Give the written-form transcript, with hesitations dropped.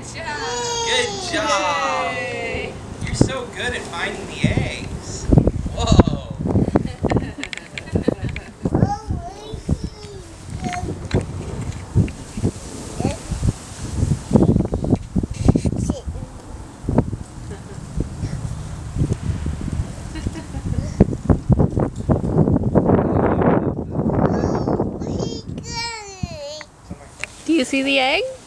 Good job. Yay. You're so good at finding the eggs. Whoa. Do you see the egg?